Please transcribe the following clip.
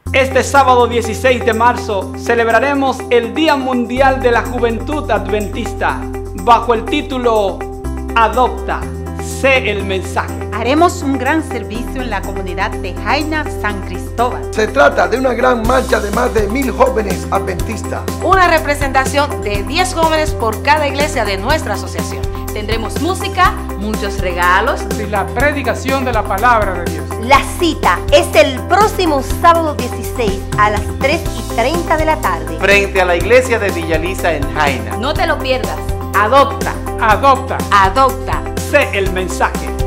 Este sábado 16 de marzo celebraremos el Día Mundial de la Juventud Adventista bajo el título Adopta, sé el mensaje. Haremos un gran servicio en la comunidad de Jaina San Cristóbal. Se trata de una gran marcha de más de 1000 jóvenes adventistas. Una representación de 10 jóvenes por cada iglesia de nuestra asociación. Tendremos música, muchos regalos y la predicación de la palabra de Dios. La cita es el próximo sábado 16 a las 3:30 de la tarde. Frente a la iglesia de Villaliza en Jaina. No te lo pierdas. Adopta. Adopta. Adopta. Sé el mensaje.